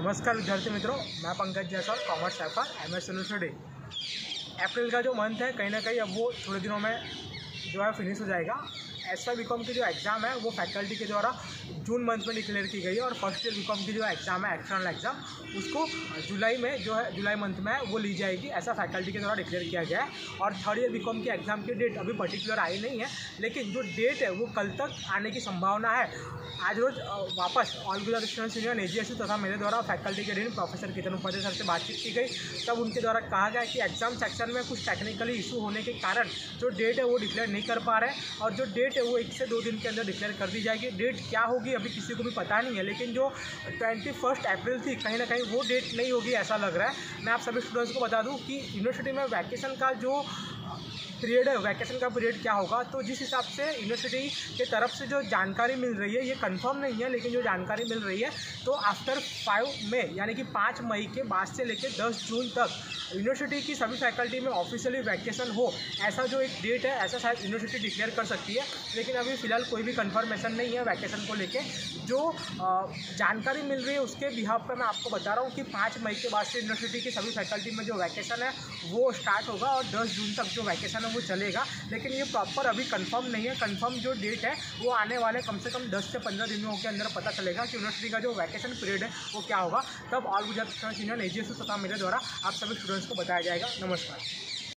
नमस्कार विद्यार्थी मित्रों, मैं Pankaj Jaiswal, commerce FR MS university. April का जो मंथ है कहीं ना कहीं अब वो थोड़े दिनों में जो है फिनिश हो जाएगा। एसवाई बीकॉम की जो एग्ज़ाम है वो फैकल्टी के द्वारा जून मंथ में डिक्लेयर की गई है और फर्स्ट ईयर बीकॉम की जो एग्ज़ाम है एक्सटर्नल एग्ज़ाम उसको जुलाई में जो है जुलाई मंथ में वो ली जाएगी, ऐसा फैकल्टी के द्वारा डिक्लेयर किया गया है। और थर्ड ईयर बीकॉम की एग्ज़ाम की डेट अभी पर्टिकुलर आई नहीं है, लेकिन जो डेट है वो कल तक आने की संभावना है। आज रोज वापस all Gujarat students union AGSU तथा मेरे द्वारा फैकल्टी के dean professor Ketan Upadhyay sir से बातचीत की गई। तब उनके द्वारा कहा गया कि एग्जाम सेक्शन में कुछ टेक्निकली इशू होने के कारण जो डेट है वो डिक्लेयर नहीं कर पा रहे हैं और जो डेट है वो 1 से 2 दिन के अंदर डिक्लेयर कर दी जाएगी। डेट क्या होगी अभी किसी को भी पता नहीं है, लेकिन जो 21 अप्रैल थी कहीं ना कहीं वो डेट नहीं होगी ऐसा लग रहा है। मैं आप सभी स्टूडेंट्स को बता दूँ कि यूनिवर्सिटी में वैकेशन का जो पीरियड है, वैकेशन का पीरियड क्या होगा, तो जिस हिसाब से यूनिवर्सिटी के तरफ से जो जानकारी मिल रही है, ये कंफर्म नहीं है लेकिन जो जानकारी मिल रही है तो आफ्टर 5 मई यानी कि 5 मई के बाद से लेकर 10 जून तक यूनिवर्सिटी की सभी फैकल्टी में ऑफिशियली वैकेशन हो, ऐसा जो एक डेट है ऐसा शायद यूनिवर्सिटी डिक्लेयर कर सकती है। लेकिन अभी फ़िलहाल कोई भी कंफर्मेशन नहीं है वैकेशन को लेके। जो जानकारी मिल रही है उसके बिहाफ पर मैं आपको बता रहा हूँ कि 5 मई के बाद से यूनिवर्सिटी की सभी फैकल्टी में जो वैकेशन है वो स्टार्ट होगा और 10 जून तक जो वैकेशन है वो चलेगा। लेकिन ये प्रॉपर अभी कंफर्म नहीं है। कंफर्म जो डेट है वो आने वाले कम से कम 10 से 15 दिनों के अंदर पता चलेगा कि यूनिवर्सिटी का जो वैकेशन पीरियड है वो क्या होगा। तब all Gujarat students union AGSU तथा मेरे द्वारा आप सभी स्टूडेंट्स को बताया जाएगा। नमस्कार।